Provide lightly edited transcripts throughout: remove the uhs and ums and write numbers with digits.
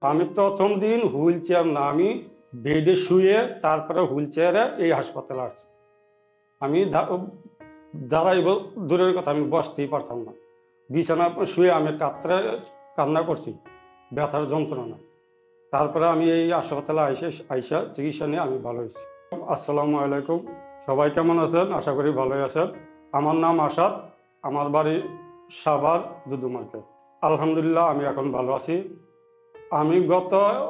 আমি প্রথম দিন হুইল চেয়ার না, আমি বেডে শুয়ে তারপরে হুইল চেয়ারে এই হাসপাতালে আসছি। আমি দাঁড়াইব দূরের কথা, আমি বসতেই পারতাম না। বিছানা শুয়ে আমি কান্না করছি, ব্যথার যন্ত্রণা। তারপরে আমি এই হাসপাতালে আইসা চিকিৎসা নিয়ে আমি ভালো হয়েছি। আসসালামু আলাইকুম, সবাই কেমন আছেন? আশা করি ভালোই আছেন। আমার নাম আসাদ, আমার বাড়ি সাভার দুদু মার্কেট। আলহামদুলিল্লাহ আমি এখন ভালো আছি। আমি গত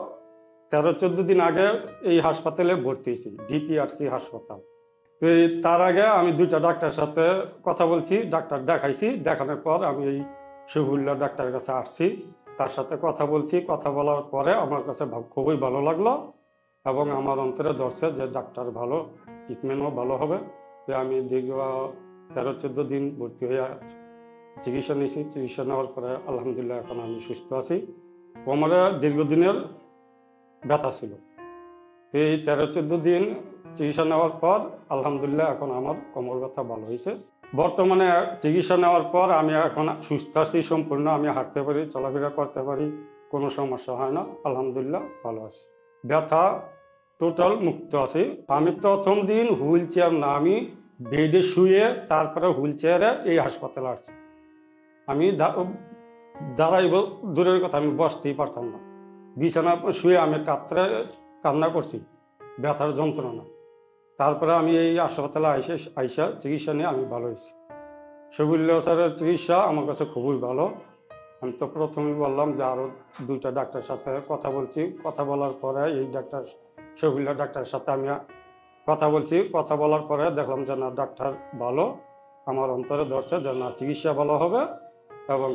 13-14 দিন আগে এই হাসপাতালে ভর্তি হয়েছি, ডিপিআরসি হাসপাতাল। তো তার আগে আমি 2টা ডাক্তারের সাথে কথা বলছি, ডাক্তার দেখাইছি। দেখানোর পর আমি এই শহীদুল্লাহ ডাক্তারের কাছে আসছি, তার সাথে কথা বলছি। কথা বলার পরে আমার কাছে খুবই ভালো লাগলো এবং আমার অন্তরে ধরছে যে ডাক্তার ভালো, ট্রিটমেন্টও ভালো হবে। তো আমি দীর্ঘ 13-14 দিন ভর্তি হয়ে চিকিৎসা নিয়েছি। চিকিৎসা নেওয়ার পরে আলহামদুলিল্লাহ এখন আমি সুস্থ আছি। কোমরে দীর্ঘদিনের ব্যথা ছিল, তো এই 13-14 দিন চিকিৎসা নেওয়ার পর আলহামদুলিল্লাহ এখন আমার কোমর ব্যথা ভালো হয়েছে। বর্তমানে চিকিৎসা নেওয়ার পর আমি এখন সুস্থ আছি সম্পূর্ণ। আমি হাঁটতে পারি, চলাফেরা করতে পারি, কোনো সমস্যা হয় না। আলহামদুলিল্লাহ ভালো আছি, ব্যথা টোটাল মুক্ত আছি। আমি প্রথম দিন হুইল চেয়ার না, আমি বেডে শুয়ে তারপরে হুইল চেয়ারে এই হাসপাতালে আসছি। আমি দাঁড়াইব দূরের কথা, আমি বসতেই পারতাম না। বিছানা শুয়ে আমি কান্না করছি, ব্যথার যন্ত্রণা। তারপরে আমি এই হাসপাতালে আইসা চিকিৎসা নিয়ে আমি ভালো হয়েছি। শহীদুল্লাহ স্যারের চিকিৎসা আমার কাছে খুবই ভালো। আমি তো প্রথমেই বললাম যে আরও 2টা ডাক্তারের সাথে কথা বলছি। কথা বলার পরে এই শহীদুল্লাহ ডাক্তারের সাথে আমি কথা বলছি। কথা বলার পরে দেখলাম যে না, ডাক্তার ভালো, আমার অন্তরে ধরছে যে না, চিকিৎসা ভালো হবে এবং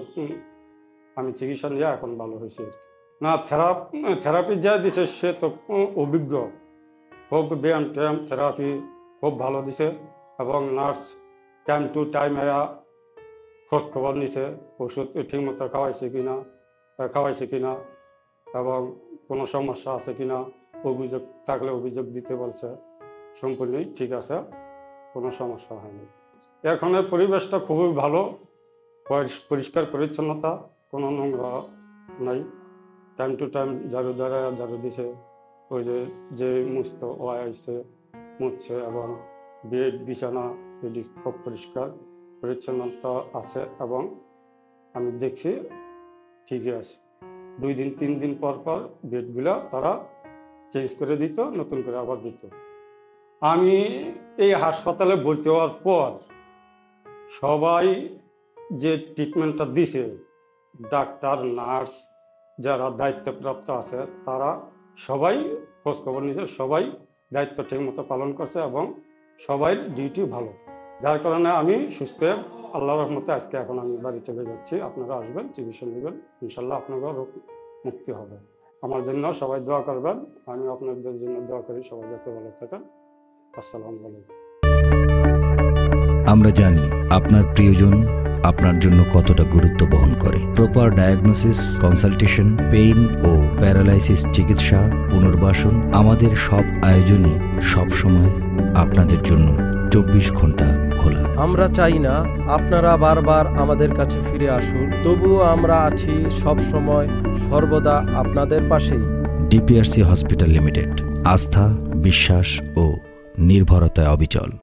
আমি চিকিৎসা নিয়ে এখন ভালো হয়েছি। না, থেরাপি যা দিছে সে তো অভিজ্ঞ, খুব ব্যায়াম ট্যাম থেরাপি খুব ভালো দিছে এবং নার্স টাইম টু টাইম খোঁজ খবর নিছে, ওষুধ ঠিকমতো খাওয়াইছে কিনা এবং কোনো সমস্যা আছে কিনা, অভিযোগ থাকলে অভিযোগ দিতে বলছে। সম্পূর্ণই ঠিক আছে, কোনো সমস্যা হয়নি। এখানের পরিবেশটা খুবই ভালো, পরিষ্কার পরিচ্ছন্নতা, কোনো নোংরা নাই। টাইম টু টাইম ঝাড়ু দিছে, ওই যে মুছতো ও আইসে মুছছে এবং বেড বিছানা এটি খুব পরিষ্কার পরিচ্ছন্নতা আছে এবং আমি দেখছি ঠিকই আছে। 2 দিন 3 দিন পর বেডগুলো তারা চেঞ্জ করে দিত, নতুন করে আবার দিত। আমি এই হাসপাতালে ভর্তি হওয়ার পর সবাই যে ট্রিটমেন্টটা দিছে, ডাক্তার নার্স যারা দায়িত্বপ্রাপ্ত আছে তারা সবাই খোঁজখবর নিয়েছে, সবাই দায়িত্ব ঠিকমতো পালন করছে এবং সবাই ডিউটি ভালো। যার কারণে আমি সুস্থ, আল্লাহর রহমতে আজকে এখন আমি বাড়ি চলে যাচ্ছি। আপনারা আসবেন, চিকিৎসা নেবেন, ইনশাল্লাহ আপনাদের রোগ মুক্তি হবে। আমার জন্য সবাই দোয়া করবেন, আমি আপনাদের জন্য দোয়া করি, সবাই যাতে ভালো থাকেন। আসসালামু আলাইকুম। আমরা জানি আপনার প্রিয়জন আপনার জন্য কতটা গুরুত্ব বহন করে। প্রপার ডায়াগনোসিস, কনসালটেশন, পেইন ও প্যারালাইসিস চিকিৎসা, পুনর্বাসন, আমাদের সব আয়োজনে সবসময় আপনাদের জন্য 24 ঘন্টা খোলা। আমরা চাই না আপনারা বারবার আমাদের কাছে ফিরে আসুন, তবুও আমরা আছি সব সময় সর্বদা আপনাদের পাশেই। ডিপিআরসি হসপিটাল লিমিটেড, আস্থা, বিশ্বাস ও নির্ভরতায় অবিচল।